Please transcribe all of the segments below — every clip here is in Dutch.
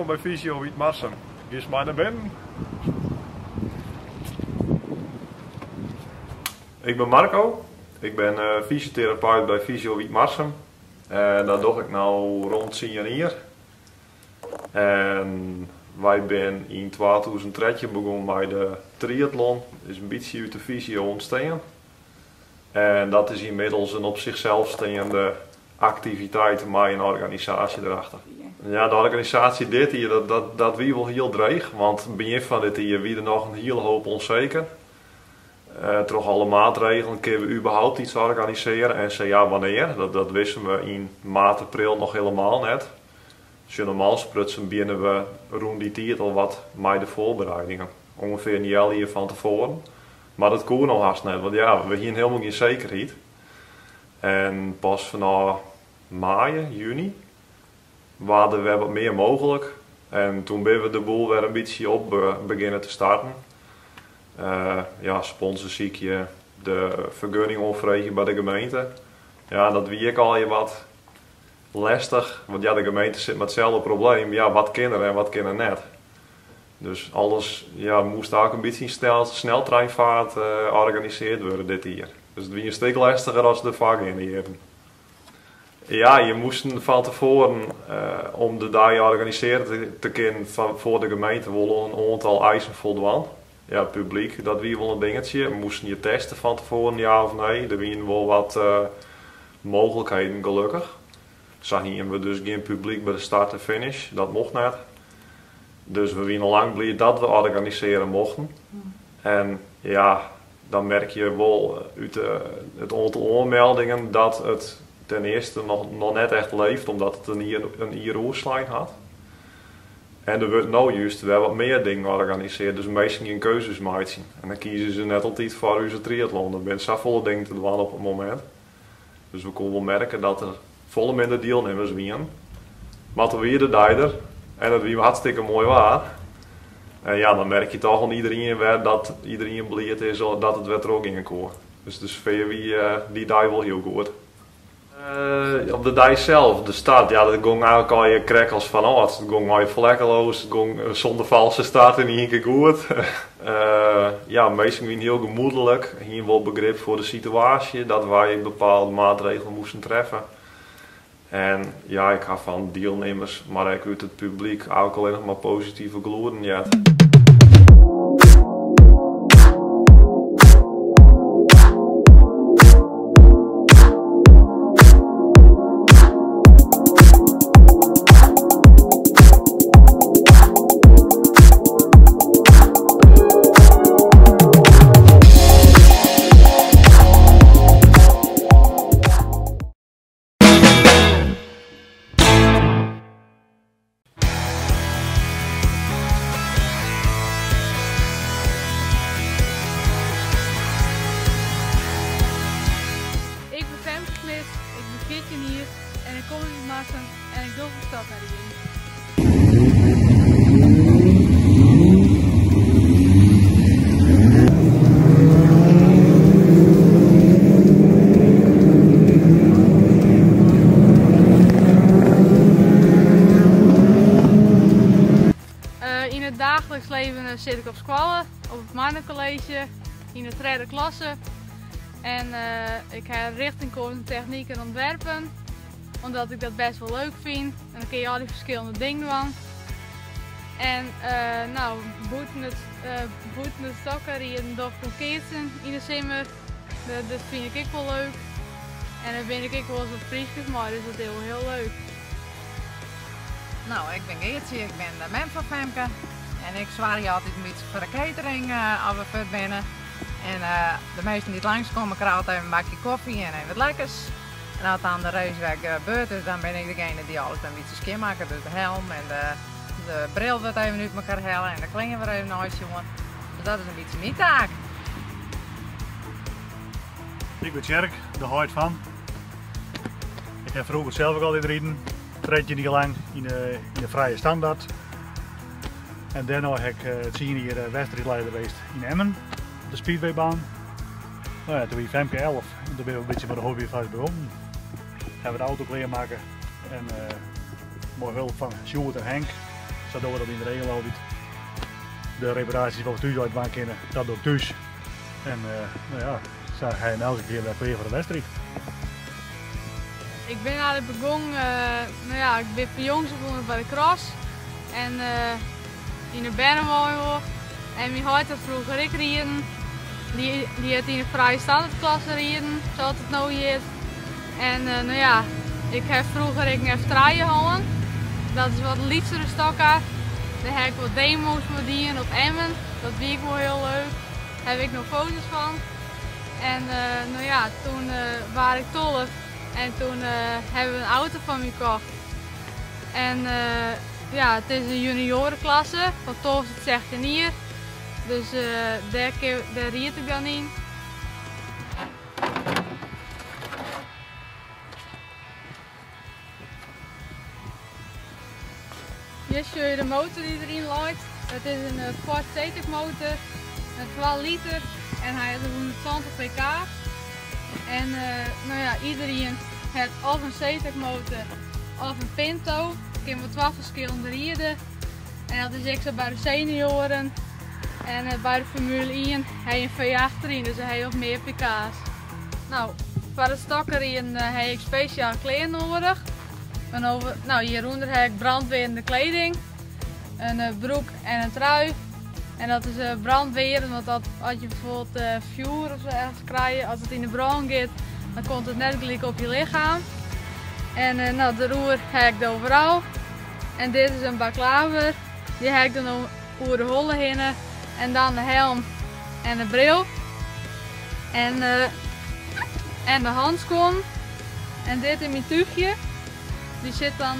Welkom bij Fysio Wietmarsum. Gis mij naar binnen. Ik ben Marco. Ik ben fysiotherapeut bij Fysio Wietmarsum. En dat doe ik nu rond 10 jaar. En wij zijn in 2003 begonnen bij de triathlon. Dat is een beetje uit de fysio ontstaan. En dat is inmiddels een op zichzelf staande activiteit met een organisatie erachter. Ja, de organisatie dit hier, dat wie wel heel dreig, want het begin van dit hier wie er nog een hele hoop onzeker. Toch alle maatregelen kunnen we überhaupt iets organiseren en zo ja wanneer, dat wisten we in maart, april nog helemaal net. Dus normaal sprutsen beginnen we rond die tijd al wat met de voorbereidingen. Ongeveer een jaar hier van tevoren. Maar dat kon nog haast net, want ja, we hebben helemaal geen zekerheid. En pas vanaf mei, juni, waren we wat meer mogelijk. En toen ben we de boel weer een beetje op beginnen te starten. Ja, sponsorziekje, de vergunning onvregen bij de gemeente. Ja, dat wie ik al je wat lastig, want ja, de gemeente zit met hetzelfde probleem. Ja, wat kinderen en wat kinderen net. Dus alles ja, moest ook een beetje in sneltreinvaart georganiseerd worden dit hier. Dus het was een stuk lastiger als de vakken hier. Ja, je moest van tevoren om de dag georganiseerd te kunnen voor de gemeente wel een aantal eisen voldoen. Ja, het publiek, dat was wel een dingetje. We moesten je testen van tevoren, ja of nee. Er waren wel wat mogelijkheden gelukkig. Zagen we dus geen publiek bij de start en finish, dat mocht net. Dus we waren al lang blij dat we organiseren mochten. En ja, dan merk je wel uit het aantal aanmeldingen dat het ten eerste nog net echt leeft, omdat het een IRO-slijn had. En er wordt nou juist wel wat meer dingen georganiseerd, dus meestal geen keuzes maken. En dan kiezen ze net altijd voor onze triathlon. Er zijn zoveel dingen te doen op het moment. Dus we konden wel merken dat er volle minder deelnemers waren. Maar toen weer de dijder. En dat was hartstikke mooi waar. En ja, dan merk je toch aan iedereen weer dat iedereen blij is dat het weer er ook in kon. Dus de sfeer die dag wel heel goed. Op de dag zelf, de start, ja, dat ging eigenlijk al je krekkels van uit. Het ging al je vlekkeloos, het ging zonder valse start in één keer goed. Ja, meestal ging heel gemoedelijk. Hier wel begrip voor de situatie, dat wij bepaalde maatregelen moesten treffen. En ja, ik ga van deelnemers, maar ik uit het publiek ook alleen nog maar positieve gloeden. Ja. Ik ben 14 hier en ik kom in Wietmarsum en ik doe een stap naar de jong. In het dagelijks leven zit ik op school, op het mannencollege, in de derde klasse. En ik ga richting kozen techniek en ontwerpen, omdat ik dat best wel leuk vind. En dan kun je al die verschillende dingen doen. En nou, boeten het stokken hier een dag van Keersen in de zomer, dat vind ik wel leuk. En dan ben ik wel eens op Friesjes, maar dus dat is heel leuk. Nou, ik ben Geertje, ik ben de man van Femke. En ik zwaar je altijd een beetje voor de catering als we voor binnen. En de meesten die langskomen krijgen altijd een bakje koffie en even wat lekkers. En als het aan de reisweg gebeurt, dus dan ben ik degene die alles een beetje schoonmaakt. Dus de helm en de bril wordt even uit elkaar halen en de klingen weer even uitjongen. Dus dat is een beetje mijn taak. Ik ben Tjerk, de hart van. Ik heb vroeger zelf ook altijd rijden. Treintje niet lang in de vrije standaard. En daarna heb ik het zien hier wedstrijdleider geweest in Emmen. De speedwaybaan. Nou ja, toen ben ik Femke 11 en toen ben ik een beetje met de hobby vast begonnen. Hebben we de auto kleermaken en mooi hulp van Sjoerd en Henk. zodat we dat in de regel altijd de reparaties van we thuis uitmaken kunnen, dat doe ik thuis. En nou ja, zo ga je elke keer weer voor de wedstrijd. Ik ben eigenlijk begonnen, nou ja, ik ben van jongs af aan bij de cross en in de Bernenwoonhoog. En mijn hart had vroeger ik rieden, die had in de vrije standaardklasse rieden, zoals het nou heet. En nou ja, ik heb vroeger een F3 gehouden, dat is wat liefstere stokken. Daar heb ik wat demo's met die op Emmen, dat vind ik wel heel leuk. Daar heb ik nog foto's van. En nou ja, toen was ik 12 en toen hebben we een auto van me gekocht. En ja, het is een juniorenklasse van 12 tot 16 jaar. Dus daar ried ik dan in. Hier zie je de motor die erin loopt. Het is een Ford C-Tech motor met 12 liter en hij heeft 120 pk. En nou ja, iedereen heeft of een C-Tech motor of een Pinto. Ik heb 12 verschillende rieden. En dat is extra bij de senioren. En bij de Formule 1 heb je een V8 erin, dus hij heeft meer pk's. Nou, voor het stokkerien heb ik speciaal kleding nodig. Nou, hieronder heb ik brandweerende kleding, een broek en een trui. En dat is brandweer, want als je bijvoorbeeld vuur of zo ergens krijgt, als het in de brand gaat, dan komt het net gelijk op je lichaam. En nou, de roer heb ik overal. En dit is een baklaver, die heb ik dan over de holle heen. En dan de helm en de bril. En de handschoen. En dit in mijn tuigje. Die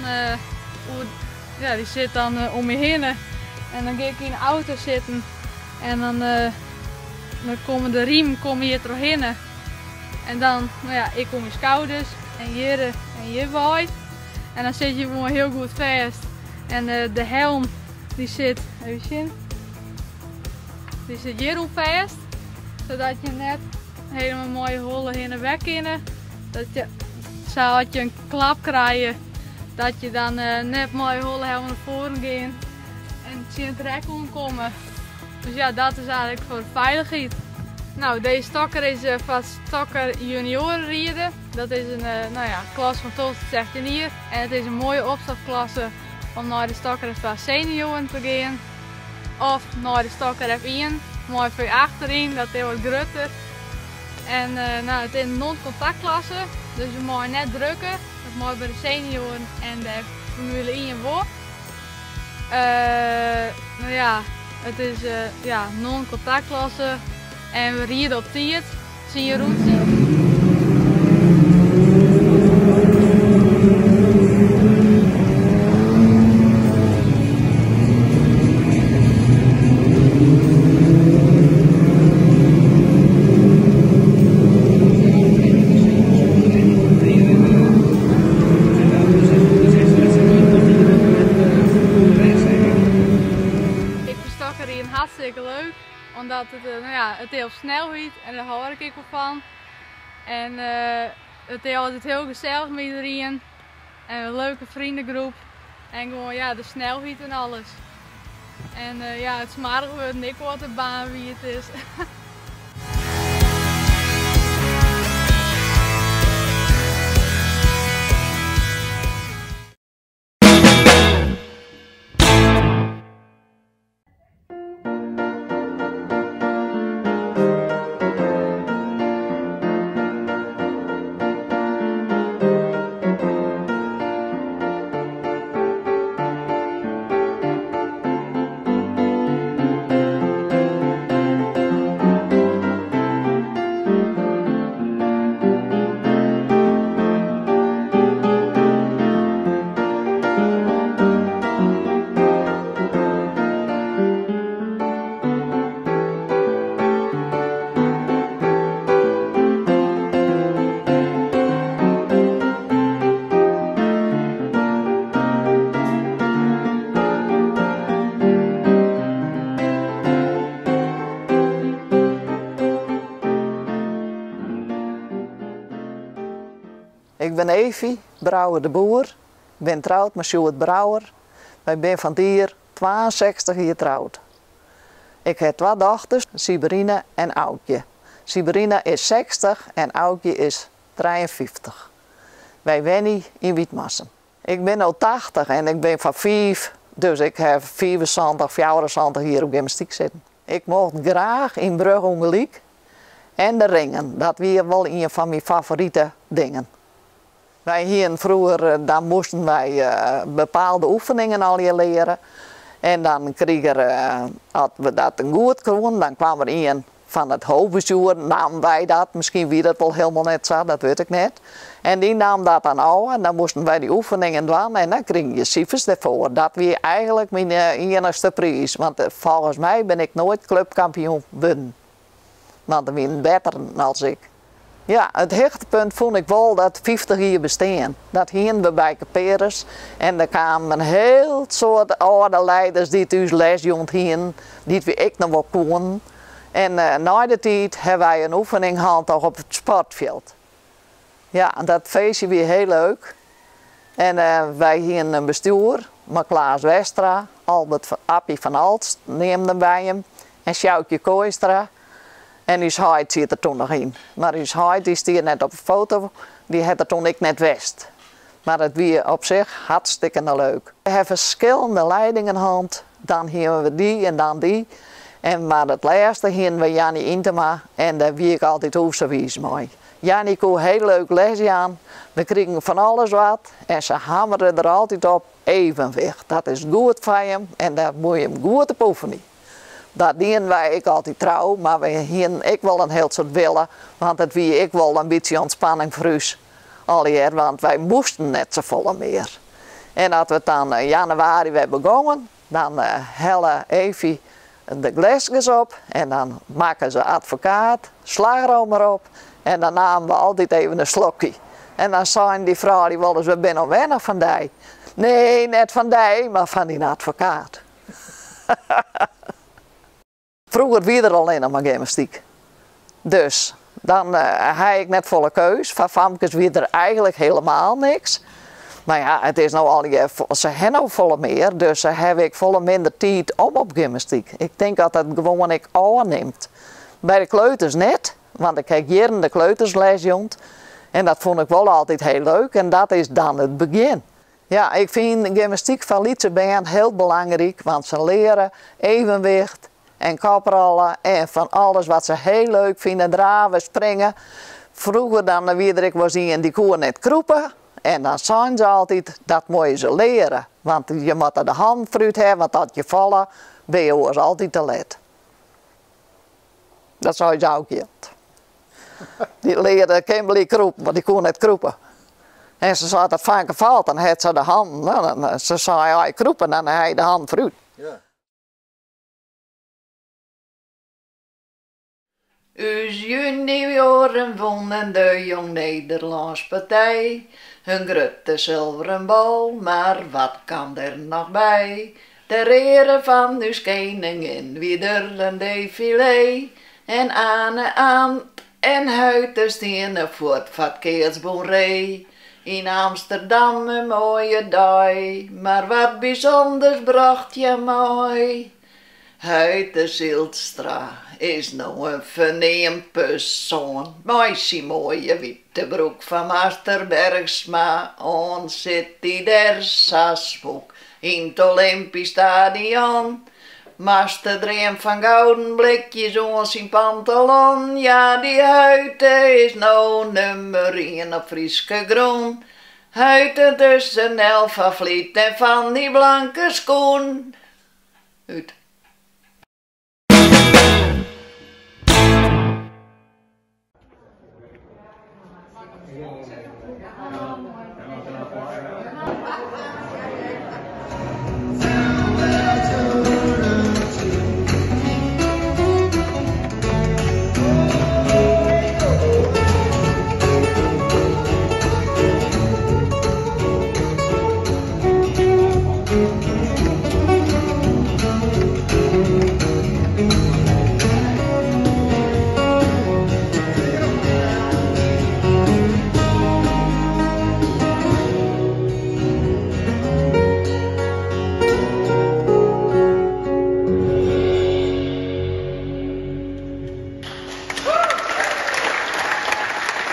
zit dan om me heen. En dan ga ik in de auto zitten. En dan komen de riem hier doorheen. En dan, nou ja, ik kom in schouders. En hier waait. En dan zit je gewoon heel goed vast. En de helm die zit, even zien. Die zit hierop vast. Zodat je net helemaal mooie holle heen en weg kan. Zodat je een klap krijgt. Dat je dan net mooi holle helemaal naar voren gaat. En het in het rek komen. Dus ja, dat is eigenlijk voor de veiligheid. Nou, deze stokker is van stokker junioren rieden. Dat is een nou ja, klas van 12 tot 16 jaar. En het is een mooie opstapklasse om naar de stokker van senioren te gaan. Of naar de stokker F1. Mooi voor je achterin, dat is wat groter. En nou, het is een non-contactklasse. Dus je mag net drukken. Dat mag bij de senioren en de Formule 1 wel. Nou ja, het is ja, non-contactklasse. En we rieden op tijd. Zie je route. Hartstikke leuk, omdat het, nou ja, het heel snelheid en daar hou ik wel van. En het is altijd heel gezellig met iedereen en een leuke vriendengroep en gewoon ja, de snelheid en alles. En ja, het smaakt wordt niet wat de baan wie het is. Ik ben Evie Brouwer de Boer. Ik ben trouwd met Sjoerd Brouwer. Wij zijn van hier 62 jaar getrouwd. Ik heb 2 dochters, Siberine en Aukje. Siberine is 60 en Aukje is 53. Wij wonen in Wietmassen. Ik ben al 80 en ik ben van 5, dus ik heb 74, 74 hier op gymnastiek zitten. Ik mocht graag in Brugge ongelijk en de ringen. Dat was wel een van mijn favoriete dingen. Wij hier vroeger, dan moesten wij bepaalde oefeningen al hier leren. En dan als we dat goed konden, dan kwam er een van het hoofdbestuur, namen wij dat. Misschien wie dat wel helemaal net zo, dat weet ik niet. En die nam dat dan aan en dan moesten wij die oefeningen doen en dan kreeg je cijfers ervoor. Dat was eigenlijk mijn enigste prijs, want volgens mij ben ik nooit clubkampioen geworden. Want er waren beter dan ik. Ja, het hoogtepunt vond ik wel dat 50 jaar bestaan. Dat gingen we bij Peres en er kwamen een heel soort oude leiders die thuis lesjong hingen, die we ik nog wel kon. En na de tijd hebben wij een oefening gehad op het sportveld. Ja, dat feestje weer heel leuk. En wij gingen een bestuur, met Klaas Westra, Appie van Alst neemden bij hem en Sjoukje Kooistra. En uw huid zit er toen nog in. Maar uw huid die stier net op de foto, die had er toen ik net wist. Maar het was op zich hartstikke leuk. We hebben verschillende leidingen gehad. Dan hebben we die en dan die. En maar het laatste gingen we Jannie Intema en daar wie ik altijd hoefsewies mee. Jannie kon heel leuk lesje aan. We kregen van alles wat en ze hameren er altijd op evenwicht. Dat is goed voor hem en daar moet je hem goed op oefenen. Dat dienen wij ik altijd trouw, maar we hier ik wel een heel soort willen, want het wie ik wel een beetje ontspanning voor ons alweer, want wij moesten net zo vol meer. En als we dan in januari weer begonnen, dan hellen Evie de glasjes op en dan maken ze advocaat, slagroom erop en dan namen we altijd even een slokje. En dan zei die vrouw die wel eens, we zijn al weinig van die. Nee, net van die, maar van die advocaat. Vroeger wie er alleen nog maar gymnastiek. Dus dan had ik net volle keus. Van famkes wie er eigenlijk helemaal niks. Maar ja, het is nou al ze hebben nou volle meer, dus ze heb ik volle minder tijd op gymnastiek. Ik denk dat het gewoon ik aanneemt. Bij de kleuters net, want ik heb hier in de kleutersles jong. En dat vond ik wel altijd heel leuk en dat is dan het begin. Ja, ik vind gymnastiek van Lietsebeen heel belangrijk, want ze leren evenwicht en kaprollen en van alles wat ze heel leuk vinden, draven, springen. Vroeger dan wie ik was in die koer net kroepen. En dan zijn ze altijd, dat moet je ze leren. Want je moet er de hand fruit hebben, want als je vallen, ben je oors altijd te laat. Dat zou je ook niet. Die leerde Kimberly kroepen, want die kon net kroepen. En ze zei dat vaak valt, dan had ze de hand. Nou, ze zei, ja, ik kroepen, dan had je de hand fruit. Ja. Us junioren wonnen de Jong Nederlands Partij. Hun grote zilveren bal, maar wat kan er nog bij? De ere van uw koningin, wieder een défilé. En aan en huiten stenen voor het verkeersboerij. In Amsterdam een mooie dag, maar wat bijzonders bracht je mooi. Huiten Zilstra is nou een verneemd persoon. Meisje mooie witte broek van Master Bergsma. On zit die der Sasboek in het Olympisch Stadion. Master dream van gouden blikjes ons in pantalon. Ja, die huiden is nou nummer 1 op Frieske groen. Huiden tussen Elfa Vliet en van die blanke schoen. Uit.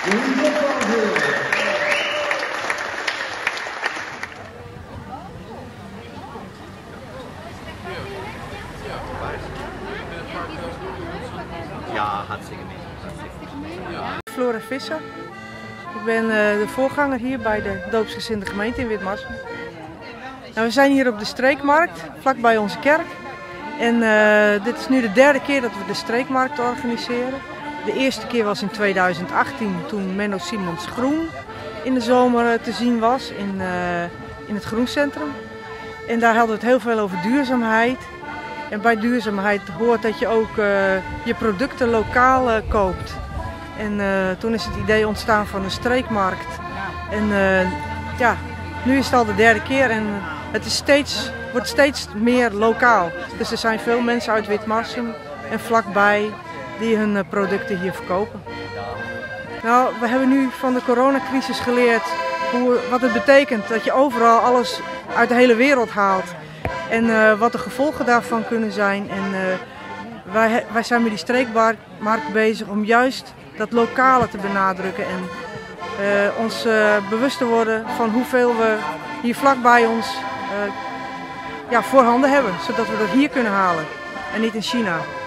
Ja, hartstikke mee. Flora Visser. Ik ben de voorganger hier bij de doopsgezinde gemeente in Witmarsum. Nou, we zijn hier op de streekmarkt, vlakbij onze kerk. En dit is nu de derde keer dat we de streekmarkt organiseren. De eerste keer was in 2018, toen Menno Simons Groen in de zomer te zien was in het groencentrum. En daar hadden we het heel veel over duurzaamheid. En bij duurzaamheid hoort dat je ook je producten lokaal koopt. En toen is het idee ontstaan van een streekmarkt. En ja, nu is het al de derde keer en het is wordt steeds meer lokaal. Dus er zijn veel mensen uit Witmarsum en vlakbij die hun producten hier verkopen. Nou, we hebben nu van de coronacrisis geleerd wat het betekent dat je overal alles uit de hele wereld haalt. En wat de gevolgen daarvan kunnen zijn. En wij zijn met die streekmarkt bezig om juist dat lokale te benadrukken. En ons bewust te worden van hoeveel we hier vlakbij ons voorhanden hebben. Zodat we dat hier kunnen halen en niet in China.